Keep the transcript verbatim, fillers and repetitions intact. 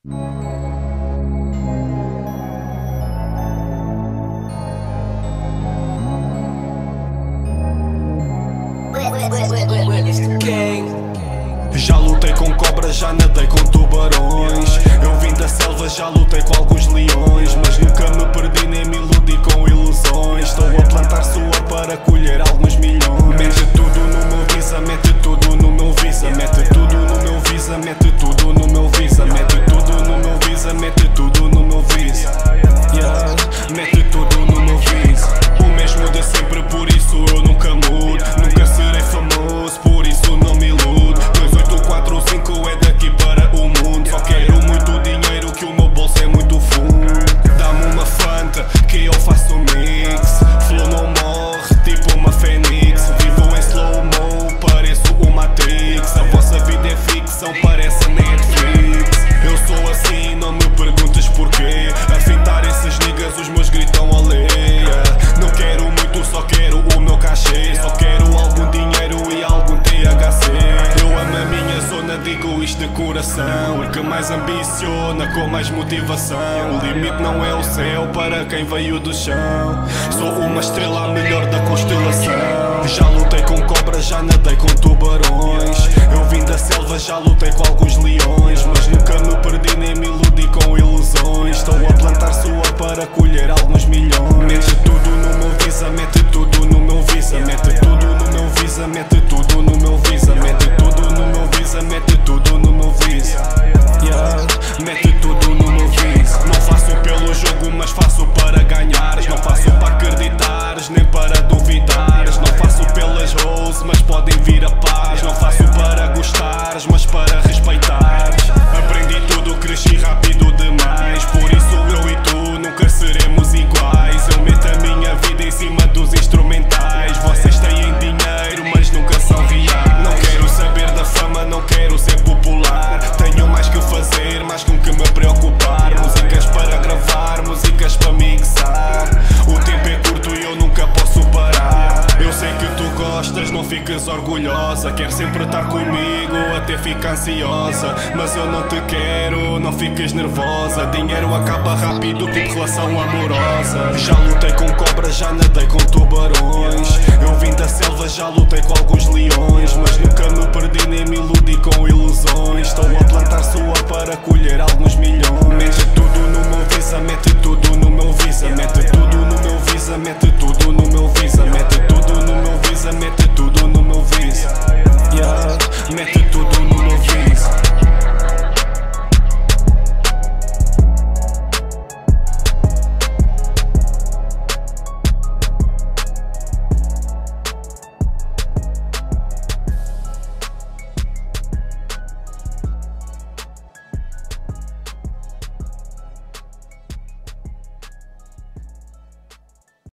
Já lutei com cobras, já nadei com tubarões. Eu vim da selva, já lutei com alguns leões, mas nunca me perdi nem me iludi com ilusões. Estou a plantar suor para colher alguns milhões. Mete tudo no meu visa, mete tudo no meu visa, mete tudo no meu visa, mete tudo no meu visa, mete tudo no meu visa, mete tudo no meu visa. Yeah, mete tudo no meu visa. O mesmo de sempre, por isso eu nunca mudo. Nunca serei famoso, por isso não me iludo. Dois oito quatro cinco é daqui para o mundo. Só quero muito dinheiro, que o meu bolso é muito fundo. Dá-me uma Fanta, que eu faço um mix. Flow não morre, tipo uma fênix. Vivo em slow-mo, pareço o Matrix. A vossa vida é ficção, parece a Netflix. Eu sou assim, não me perguntes porquê. A fintar esses niggas, os meus gritam oleia. Não quero muito, só quero o meu cachê. Só quero algum dinheiro e algum T H C. Eu amo a minha zona, digo isto de coração. O que mais ambiciona, com mais motivação. O limite não é o céu para quem veio do chão. Sou uma estrela, a melhor da constelação. Já lutei com cobras, já nadei com tubarões. Eu vim da selva, já lutei com alguns leões, mas nunca me perdi nem me iludi com ilusões. Estou a plantar suor para colher alguns milhões. Mete tudo no meu visa, mete tudo no meu visa, mete tudo no meu visa, mete tudo no meu visa, mete tudo no meu visa, mete tudo no meu visa. Yeah, mete tudo no meu visa. Não faço pelo jogo, mas faço para ganhares. Não faço para acreditares, nem para duvidares. Não faço pelas hoes, mas podem vir a paz. Não faço para gostares, mas para respeitares. Aprendi tudo, cresci rápido demais. Por isso eu e tu nunca seremos iguais. Eu meto a minha vida em cima dos instrumentais. Vocês têm dinheiro, mas nunca são reais. Não quero saber da fama, não quero ser popular. Tenho mais que fazer, mais com que me preocupar. Músicas para gravar, músicas para mixar. O tempo é curto e eu nunca posso parar. Eu sei que tu gostas, não fiques orgulhosa. Quer sempre estar comigo, até fica ansiosa. Mas eu não te quero, não fiques nervosa. Dinheiro acaba rápido, tipo relação amorosa. Já lutei com cobras, já nadei com tubarões. Eu vim da selva, já lutei com alguns leões, mas nunca me perdi nem me iludi com ilusões. Estou a plantar suor para colher